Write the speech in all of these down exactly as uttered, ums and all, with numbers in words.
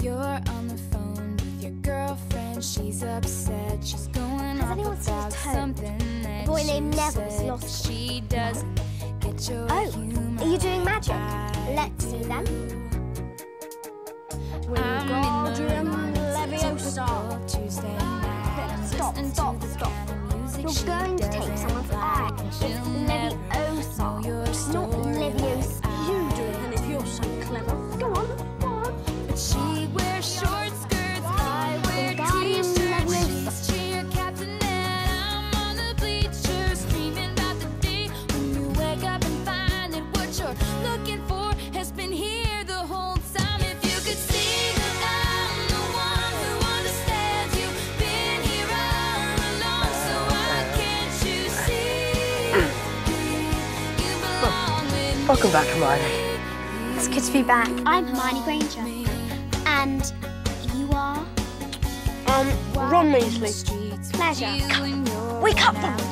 You're on the phone with your girlfriend. She's upset. She's going Has off anyone seen about Toad? something that The boy you named Neville's said. lost one. She doesn't get your Oh, humor are you doing magic? right. Let's see then. I'm Wingardium in the Leviosa. Tuesday night. I'm Stop, listening stop, to the stop. kind of music You're she going to take doesn't someone's like, eye. and It's she'll never Leviosa, know your not story Leviosa. like You I do it then if you're so clever. Go on, go on. But she wears short skirts, I wear Wingardium t-shirts. Leviosa. She's cheer captain and I'm on the bleachers, dreaming about the day when you wake up and find that what you're looking for has been here the whole time. If you could see that I'm the one who understands you, been here all along, so why can't you see you belong with me? Welcome back, Hermione. It's good to be back. I'm Hermione Granger. And you are? Um, Ron Weasley. Pleasure. Wake up, Ron!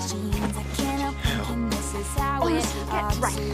Honestly, get right.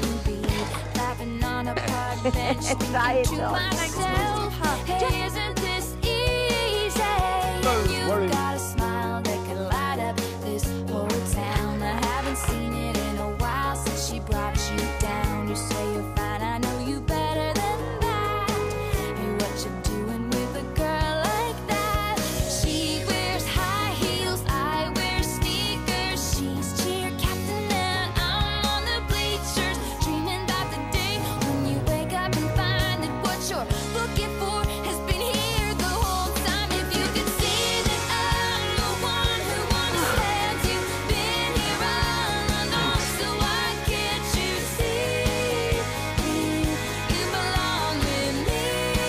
Don't worry. Got a smile that could light up this whole town. I haven't seen it in a while since she brought you down. You say you're fine, I know you better than that. Hey, what you doing with a girl like that? She wears high heels, I wear sneakers. She's cheer captain and I'm on the bleachers, dreaming about the day when you wake up and find that what you're looking for has been here the whole time. If you could see that I'm the one who understands you, been here all along, so why can't you see you belong with me?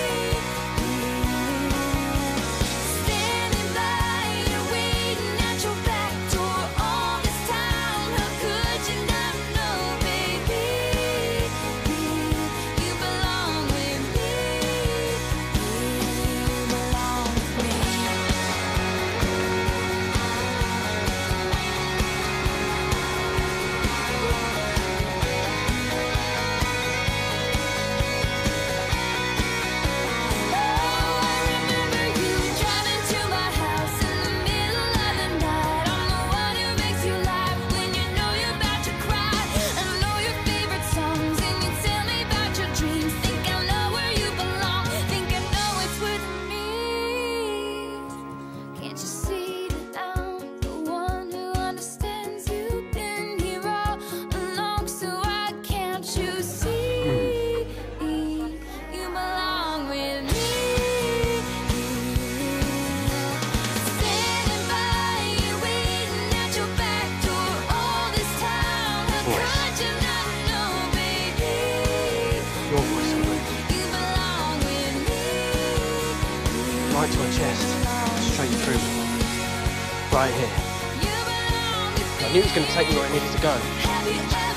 Standing by you, waiting at your back door all this time. How could you not know, baby? You belong with me. You belong with me. Oh, I remember you driving to my house in the middle of the night. I'm the one who makes you laugh when you know you're about to cry. I know your favorite songs and you tell me about your dreams. Think I know where you belong. Think I know it's with me. Can't you see that I'm the one who understands you? Been here all along, so why can't you see you belong with me? Standing by you, waiting at your back door all this time. How could you not know, baby? Your voice, Hermione. You belong with me. Right to her chest. Straight through. Right here. You belong with I knew it was going to take me where I needed to go. me. Have you